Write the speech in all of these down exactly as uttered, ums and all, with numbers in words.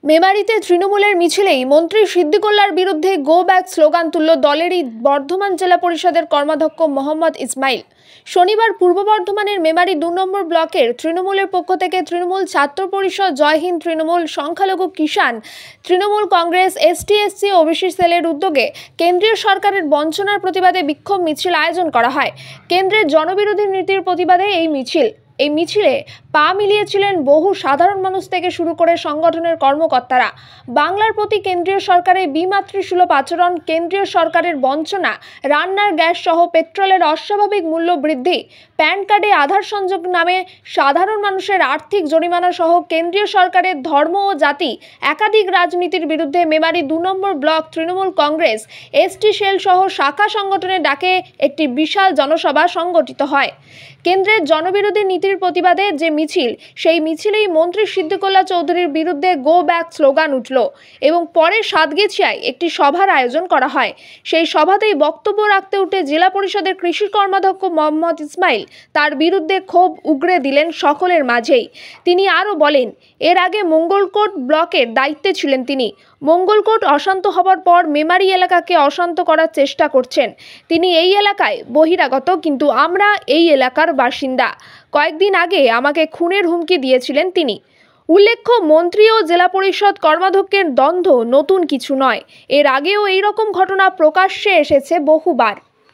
মেমারিতে তৃণমূলের মিছিলেই মন্ত্রী সিদ্দিকুল্লাহর বিরুদ্ধে গো ব্যাক স্লোগান তুলল দলেরই বর্ধমান জেলা পরিষদের কর্মাধ্যক্ষ মোহাম্মদ ইসমাইল। শনিবার পূর্ব বর্ধমানের মেমারি দু নম্বর ব্লকের তৃণমূলের পক্ষ থেকে তৃণমূল ছাত্র পরিষদ, জয় হিন্দ তৃণমূল, সংখ্যালঘু কিষাণ, Trinamool Congress, ST SC OBC সেলের উদ্যোগে কেন্দ্রীয় সরকারের বঞ্চনার প্রতিবাদে বিক্ষোভ মিছিল আয়োজন করা হয়। কেন্দ্রের জনবিরোধী নীতির প্রতিবাদে এই মিছিল এই মিছিলে পা মিলিয়েছিলেন বহু সাধারণ মানুষ থেকে শুরু করে সংগঠনের কর্মকর্তারা। বাংলার প্রতি কেন্দ্রীয় সরকারের বিমাতৃসুলভ আচরণ, কেন্দ্রীয় সরকারের বঞ্চনা, রান্নার গ্যাস সহ পেট্রোলের অস্বাভাবিক মূল্য বৃদ্ধি, প্যান কার্ডে আধার সংযোগ নামে সাধারণ মানুষের আর্থিক জরিমানা সহ কেন্দ্রীয় সরকারের ধর্ম ও জাতি একাধিক রাজনীতির বিরুদ্ধে মেমারি দু নম্বর block Trinamool Congress, ST cell সহ শাখা সংগঠনের ডাকে একটি বিশাল জনসভা সংগঠিত হয়। কেন্দ্রের জনবিরোধী নীতির প্রতিবাদে যে মিছিল, সেই মিছিলেই মন্ত্রী সিদ্দিকুল্লাহ চৌধুরীর বিরুদ্ধে গো ব্যাক স্লোগান উঠল এবং পরে সাতগেছিয়ায় একটি সভার আয়োজন করা হয়। সেই সভাতেই বক্তব্য রাখতে উঠে জেলা পরিষদের কৃষি কর্মাধ্যক্ষ মোহাম্মদ ইসমাইল তার বিরুদ্ধে ক্ষোভ উগরে দিলেন সকলের মাঝেই। তিনি আরও বলেন, এর আগে মঙ্গলকোট ব্লকের দায়িত্বে ছিলেন তিনি। মঙ্গলকোট অশান্ত হবার পর মেমারি এলাকাকে অশান্ত করার চেষ্টা করছেন। তিনি এই এলাকায় বহিরাগত, কিন্তু আমরা এই এলাকার বাসিন্দা। কয়েকদিন আগে আমাকে খুনের হুমকি দিয়েছিলেন তিনি। উল্লেখ্য, মন্ত্রী ও জেলা পরিষদ কর্মাধ্যক্ষের দ্বন্দ্ব নতুন কিছু নয়। এর আগেও এই রকম ঘটনা প্রকাশ্যে এসেছে বহুবার।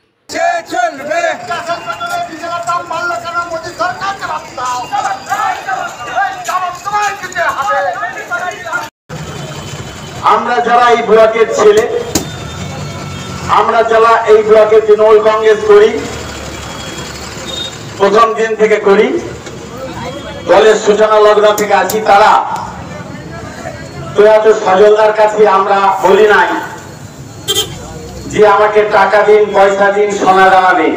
আমরা যারা এই ব্লকের ছেলে, আমরা যারা এই ব্লকে তৃণমূল কংগ্রেস করি, প্রথম দিন থেকে করি, দলের সূচনা লগ্ন থেকে আছি, তারা প্রয়াত সজলদার কাছে আমরা বলি নাই যে আমাকে টাকা দিন, পয়সা দিন, সোনা দানা দিন।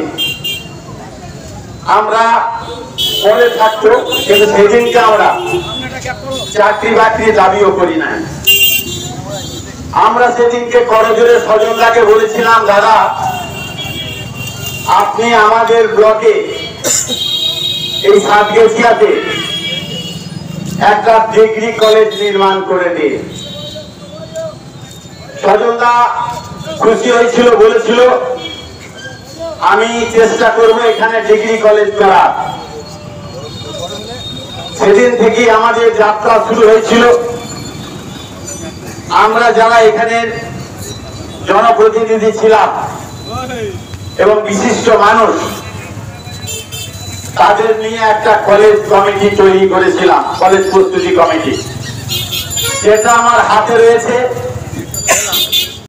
আমরা পরে থাকতো, কিন্তু সেদিনকে আমরা চাকরি বাকরি দাবিও করি নাই। আমরা সেদিনকে করজোরে সজলদাকে বলেছিলাম, দাদা আপনি আমাদের ব্লকে এই সাতগেছিয়াতে একটা ডিগ্রি কলেজ নির্মাণ করে দিন। সজলদা খুশি হয়েছিল, বলেছিল আমি চেষ্টা করব এখানে ডিগ্রি কলেজ করার। সেদিন থেকে আমাদের যাত্রা শুরু হয়েছিল। আমরা যারা এখানের জনপ্রতিনিধি ছিলাম এবং বিশিষ্ট মানুষ, তাদের নিয়ে একটা কলেজ কমিটি তৈরি করেছিলাম, কলেজ প্রস্তুতি কমিটি, যেটা আমার হাতে রয়েছে।